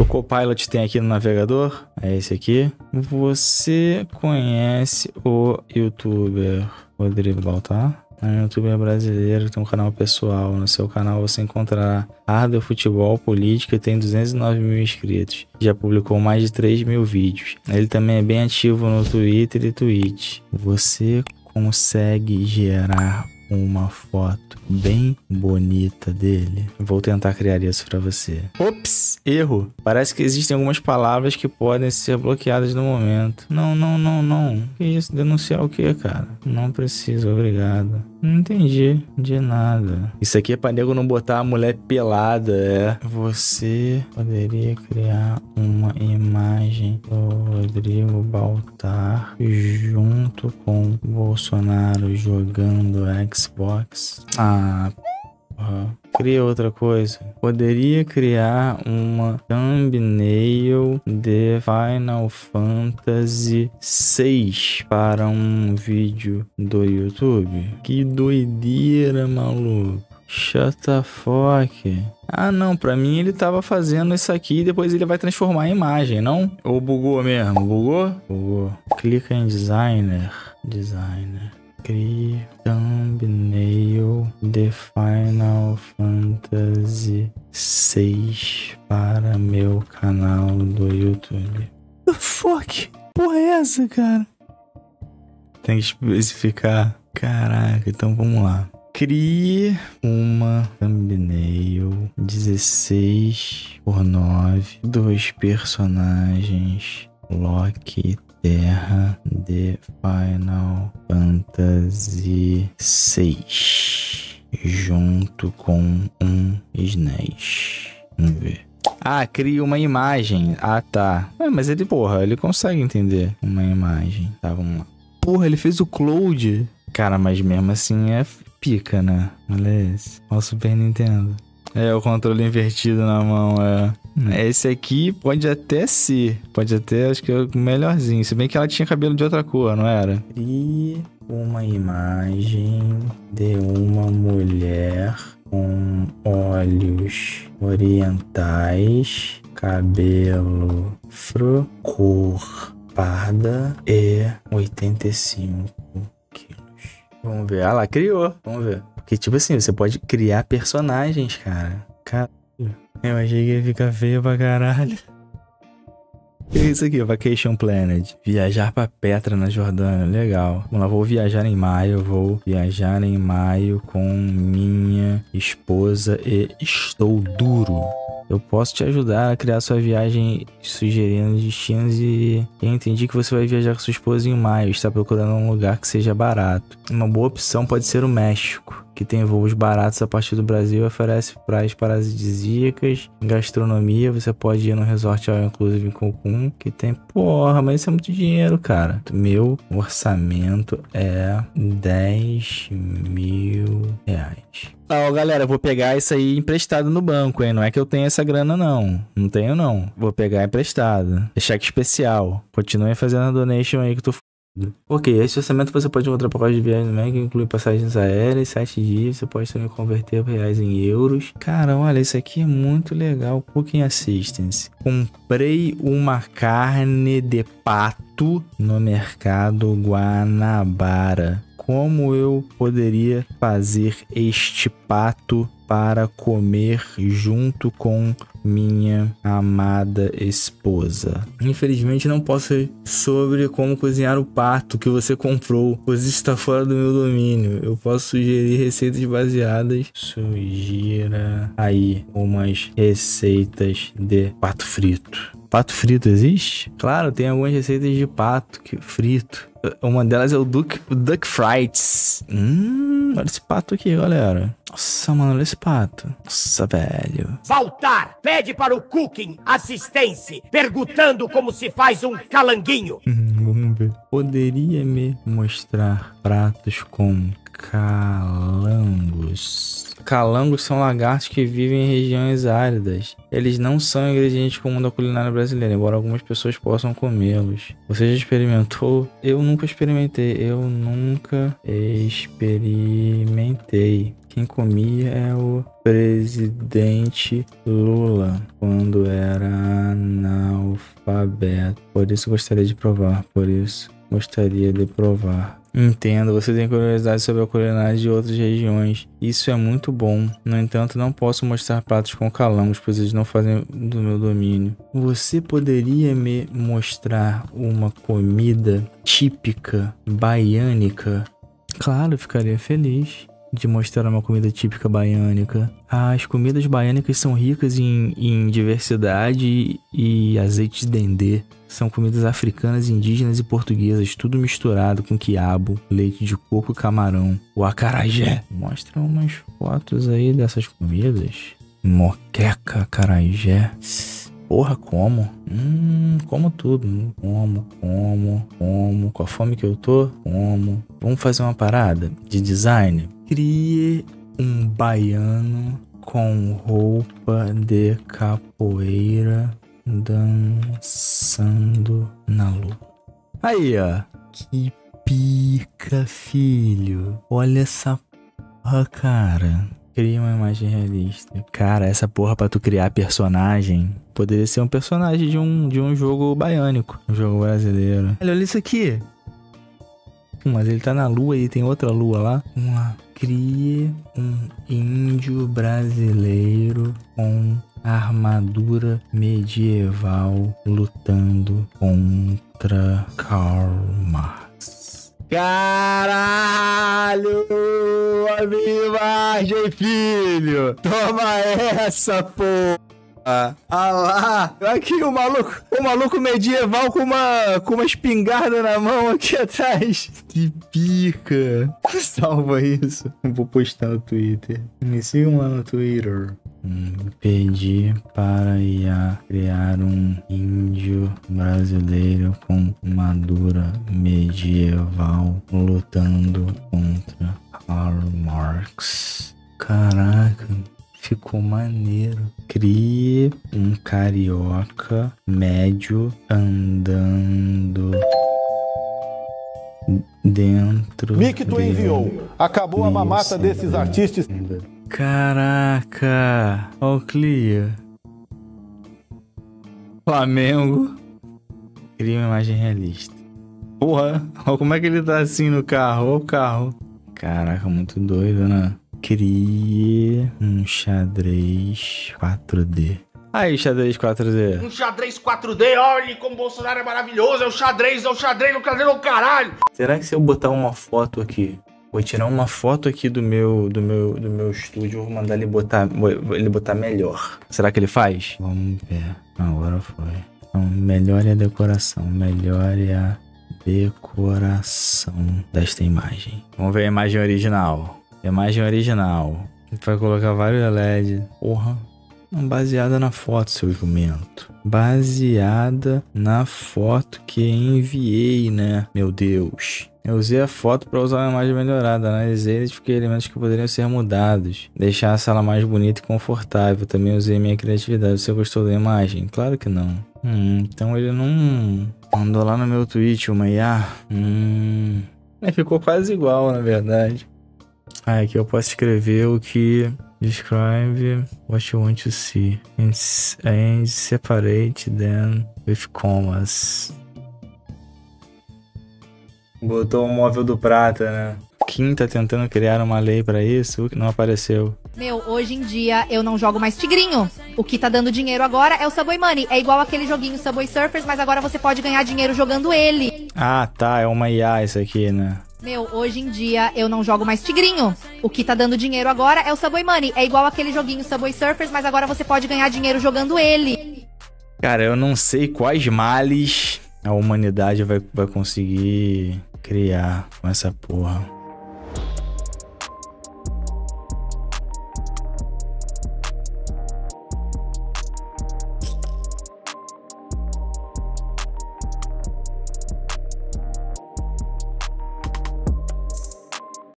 Copilot tem aqui no navegador. É esse aqui. Você conhece o youtuber Rodrigo Baltar? É um youtuber brasileiro, tem um canal pessoal. No seu canal você encontrará hardware, futebol, política e tem 209 mil inscritos. Já publicou mais de 3 mil vídeos. Ele também é bem ativo no Twitter e Twitch. Você consegue gerar uma foto bem bonita dele? Vou tentar criar isso pra você. Ops, erro. Parece que existem algumas palavras que podem ser bloqueadas no momento. Não. Que isso? Denunciar o quê, cara? Não preciso, obrigado. Não entendi de nada. Isso aqui é pra nego não botar a mulher pelada, é. Você poderia criar uma imagem do Rodrigo Baltar junto com Bolsonaro jogando Xbox? Ah, porra. Cria outra coisa. Poderia criar uma thumbnail de Final Fantasy VI para um vídeo do YouTube? Que doideira, maluco. Shut the fuck. Ah, não. Pra mim ele tava fazendo isso aqui e depois ele vai transformar em imagem, não? Ou bugou mesmo? Bugou? Bugou. Clica em Designer. Crie thumbnail de Final Fantasy VI para meu canal do YouTube. The fuck? Porra é essa, cara? Tem que especificar. Caraca, então vamos lá. Crie uma thumbnail 16:9, 2 personagens, Loki Terra de Final Fantasy VI, junto com um SNES. Vamos ver. Ah, cria uma imagem. Ah, tá. Mas ele, porra, ele consegue entender uma imagem. Tá, vamos lá. Porra, ele fez o Cloud. Cara, mas mesmo assim é pica, né? Olha esse. Olha o Super Nintendo. É, o controle invertido na mão, é. Esse aqui pode até ser. Pode até, acho que é o melhorzinho. Se bem que ela tinha cabelo de outra cor, não era? Crie uma imagem de uma mulher com olhos orientais, cabelo afro, cor parda e 85 quilos. Vamos ver. Ah lá, criou. Vamos ver. Porque, tipo assim, você pode criar personagens, cara. Caralho. Eu achei que ia ficar feio pra caralho. O que é isso aqui? Vacation Planet. Viajar pra Petra, na Jordânia. Legal. Vamos lá, vou viajar em maio. Vou viajar em maio com minha esposa e estou duro. Eu posso te ajudar a criar sua viagem sugerindo destinos e eu entendi que você vai viajar com sua esposa em maio. Está procurando um lugar que seja barato. Uma boa opção pode ser o México, que tem voos baratos a partir do Brasil e oferece praias paradisíacas, gastronomia. Você pode ir no resort all inclusive em Cancún, que tem... Porra, mas isso é muito dinheiro, cara. Meu orçamento é 10 mil reais. Ó, galera, eu vou pegar isso aí emprestado no banco, hein? Não é que eu tenho essa grana, não. Não tenho, não. Vou pegar emprestado. É cheque especial. Continue fazendo a donation aí que eu tô f***. Ok, esse orçamento você pode encontrar pacote de viagem também, que inclui passagens aéreas, 7 dias. Você pode também converter reais em euros. Cara, olha, isso aqui é muito legal. Cooking Assistance. Comprei uma carne de pato no mercado Guanabara. Como eu poderia fazer este pato para comer junto com minha amada esposa? Infelizmente não posso ir sobre como cozinhar o pato que você comprou, pois isso está fora do meu domínio. Eu posso sugerir receitas baseadas. Sugira aí umas receitas de pato frito. Pato frito existe? Claro, tem algumas receitas de pato frito. Uma delas é o Duck Frites. Olha esse pato aqui, galera. Nossa, mano, olha esse pato. Nossa, velho. Baltar, pede para o Cooking Assistência, perguntando como se faz um calanguinho. Vamos ver. Poderia me mostrar pratos com calangos? Calangos são lagartos que vivem em regiões áridas. Eles não são ingredientes comuns da culinária brasileira, embora algumas pessoas possam comê-los. Você já experimentou? Eu nunca experimentei. Que quem comia é o presidente Lula quando era analfabeto. Por isso gostaria de provar. Entendo, você tem curiosidade sobre a culinária de outras regiões. Isso é muito bom. No entanto, não posso mostrar pratos com calangos, pois eles não fazem do meu domínio. Você poderia me mostrar uma comida típica baiânica? Claro, ficaria feliz de mostrar uma comida típica baiânica. As comidas baiânicas são ricas em diversidade e azeite de dendê. São comidas africanas, indígenas e portuguesas, tudo misturado com quiabo, leite de coco e camarão. O acarajé. Mostra umas fotos aí dessas comidas. Moqueca, acarajé. Porra, como? Como tudo. Como. Com a fome que eu tô, como. Vamos fazer uma parada de design? Crie um baiano com roupa de capoeira dançando na lua. Aí, ó. Que pica, filho. Olha essa porra, cara. Cria uma imagem realista. Cara, essa porra pra tu criar personagem poderia ser um personagem de um jogo baiânico. Um jogo brasileiro. Olha isso aqui. Mas ele tá na lua e tem outra lua lá. Vamos lá. Crie um índio brasileiro com armadura medieval lutando contra Karl Marx. Caralho! A minha imagem, filho! Toma essa, porra! Ah lá! Aqui o maluco medieval com uma espingarda na mão aqui atrás. Que pica! Salva isso. Vou postar no Twitter. Me sigam lá no Twitter. Pedi para IA criar um índio brasileiro com armadura medieval lutando contra Karl Marx. Caraca, ficou maneiro. Crie um carioca médio andando dentro. Mick, tu enviou. Acabou a mamata desses artistas. Caraca, ó o Clia. Flamengo. Cria uma imagem realista. Porra, olha como é que ele tá assim no carro. Olha o carro. Caraca, muito doido, né? Crie um xadrez 4D. Aí, xadrez 4D. Um xadrez 4D, olha como Bolsonaro é maravilhoso. É o xadrez no caralho. Será que se eu botar uma foto aqui... Vou tirar uma foto aqui do meu estúdio. Vou mandar ele botar melhor. Será que ele faz? Vamos ver. Agora foi. Então, melhore a decoração. Melhore a decoração desta imagem. Vamos ver a imagem original. Imagem original. Vai colocar vários LEDs. Porra. Baseada na foto, seu jumento. Baseada na foto que enviei, né? Meu Deus. Eu usei a foto para usar uma imagem melhorada. Analisei e identifiquei elementos que poderiam ser mudados. Deixar a sala mais bonita e confortável. Também usei minha criatividade. Você gostou da imagem? Claro que não. Então ele não mandou lá no meu tweet uma IA. Ficou quase igual, na verdade. Aqui eu posso escrever o que... Describe what you want to see and separate them with commas. Botou o móvel do prata, né? Kim tá tentando criar uma lei pra isso, que não apareceu. Meu, hoje em dia eu não jogo mais tigrinho. O que tá dando dinheiro agora é o Subway Money. É igual aquele joguinho Subway Surfers, mas agora você pode ganhar dinheiro jogando ele. Ah, tá. É uma IA isso aqui, né? Meu, hoje em dia eu não jogo mais tigrinho. O que tá dando dinheiro agora é o Subway Money. É igual aquele joguinho Subway Surfers, mas agora você pode ganhar dinheiro jogando ele. Cara, eu não sei quais males a humanidade vai conseguir criar com essa porra.